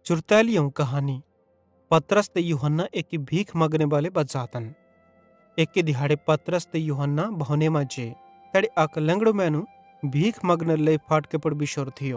चुरतैलियों कहानी। पतरस ते यूहन्ना एक्की भीख मगने वाले बज़ातन। एक्की दिहाड़े पतरस ते यूहन्ना भवने मां जे। तैड़ी अक लंगड़ो मैनू भीख मगनेरे लेइ फाटके पुड़ बिशोरो थियो।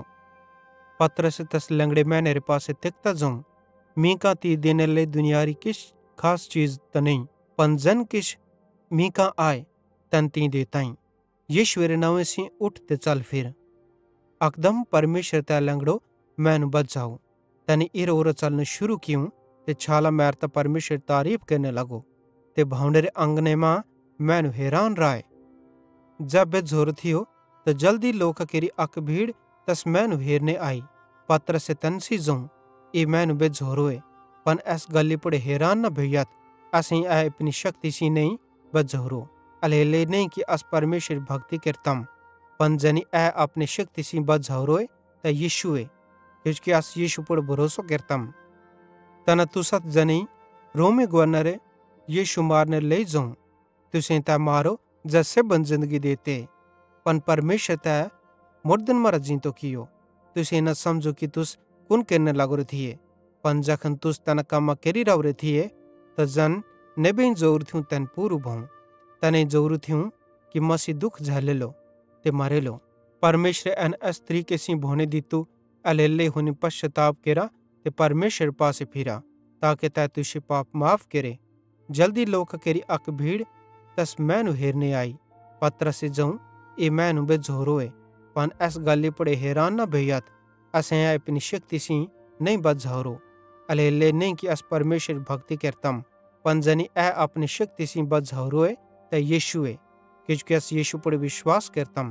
पतरसे तैस लंगड़े मैनेरे पासे तेकतां ज़ोवं, मीं कां तीं देनेरे लेइ दुनियारी किछ खास चीज़ त नईं, पन ज़ैन किछ मीं कां आए तैन तीं देताईं। यीशुएरे नंव्वे सेइं उठ ते च़ल फिर। अकदम परमेशरे तै लंगड़ो मैनू बज़्झ़ाव। तैनी इरां उरां च़लनू शुरू कियूं ते छालां मारतां परमेशरेरी तारीफ़ केरने लगो। ते भवनेरे अंगने मां मैनू हैरान राए। ज़ै बेज्झ़ोरो थियो त जल्दी लोकां केरि अक भीड़ तैस मैनू हेरने आई। पतरसे तैन सेइं ज़ोवं, ई मैनू बेज्झ़ोरोए, पन एस गल्ली पुड़ हैरान न भोइयथ। असेईं ए अपनी शक्ति सेइं नईं बेज्झ़ोरो, एल्हेरेलेइ नईं कि अस परमेशरेरी भक्ति केरतम, पन ज़ैनी ए अपनी शक्ति सेइं बज़्झ़ोरोए तै यीशुए, किजोकि अस यीशु पुड़ भरोसो केरतम। तैना तुसां ज़ैनेईं रोमी गवर्नरे यीशु मारनेरे लेइ ज़ोवं, तुसेईं तै मारो ज़ै सेब्भन ज़िन्दगी देते, पन परमेशरे तै मुड़दन मरां ज़ींतो कियो। तुसेईं न समझ़ू कि तुस कुन केरने लग्गोरे थिये, पन ज़ैखन तुस तैना कम्मां केरि राओरे थिये त ज़ैन नेबेईं ज़ोरू थियूं तैन पूरू भोवं। तैनेईं ज़ोरू थियूं कि मसीह दुःख झ़ैल्लेलो ते मरेलो। परमेशरे एन एस तरीके सेइं भोने दित्तू, एल्हेरेलेइ हुनी पश्चाताप केरा ते परमेशरेरे पासे फिरा, ताके तै तुश्शे पाप माफ़ केरे। जल्दी लोकां केरि अक भीड़ तैस मैनू हेरने आई। पतरसे ज़ोवं, ई मैनू बेज्झ़ोरोए, पन एस गल्ली पुड़ हैरान न भोइयथ। असें ए अपनी शक्ति सेइं नईं बज़्झ़ोरो, एल्हेरेलेइ नईं कि अस परमेशरेरी भक्ति केरतम, पन ज़ैनी ए अपनी शक्ति सेइं बज़्झ़ोरोए तै यीशुए, किजोकि अस यीशु पुड़ विश्वास केरतम।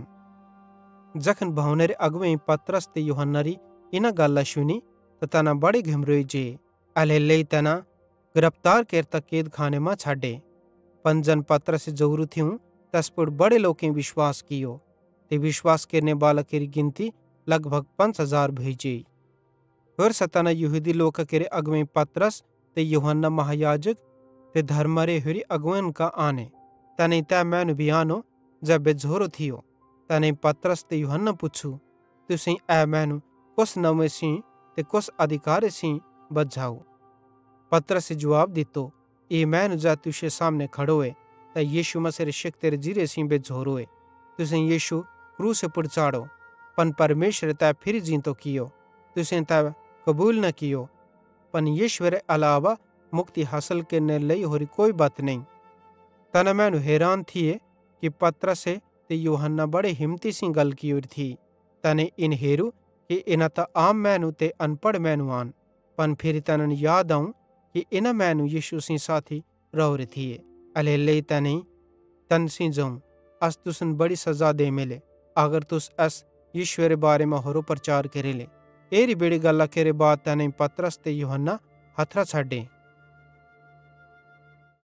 ज़ैखन भवनेरे अगुवेईं पतरस ते यूहन्नारी इना गल्लां शुनी त तैना बड़े घिमरोई जे। एल्हेरेलेइ तैना गिरफ्तार केरतां कैदखाने मां छ़ड्डे। पन ज़ैन पतरसे ज़ोरू थियूं तैस पुड़ बड़े लोकेईं विश्वास कियो ते विश्वास केरनेबालां केरि गिनती लगभग 5000 भोइ जेई। होरसां तैना यहूदी लोकां केरे अगुवेईं पतरस ते यूहन्ना महायाजक ते धर्मेरे होरि अगुवेईं कां आने। तैनेईं तै मैनू भी आनो ज़ै बेज्झ़ोरो थियो। तैनेईं पतरस ते यूहन्ना पुच़्छ़ू, तुसेईं ए मैनू कोस नंव्वे सेइं ते कोस अधिकारे सेइं बज़्झ़ाव? पतरसे जुवाब दित्तो, ई मैनू ज़ै तुश्शे सामने खड़ोए तै यीशु मसीहेरे शेक्तिरे ज़िरिये सेइं बेज्झ़ोरोए। तुसेईं यीशु क्रूसे पुड़ च़ाढ़ो, पन परमेशरे तै फिरी ज़ींतो कियो। तुसेईं तै कबूल न कियो, पन यीशुएरे अलावा मुक्ति हासिल केरनेरे लेइ होरि कोई बत नईं। तैना मैनू हैरान थिये कि पतरसे ते यूहन्ना बड़े हिम्मती सेइं गल कियोरी थी। तैनेईं इन हेरू कि इना त आम मैनू ते अनपड़ मैनू आन, पन फिरी तैनन् याद आऊं कि इना मैनू यीशु सेइं साथी राओरे थिये। एल्हेरेलेइ तैनेईं तैन सेइं ज़ोवं, अस तुसन बड़ी सज़ा देमेले अगर तुस एस यीशुएरे बारे मां होरो प्रचार केरेले। एरी बेड़ि गल्लां केरे बाद तैनेईं पतरस ते यूहन्ना हथरां छ़ड्डे।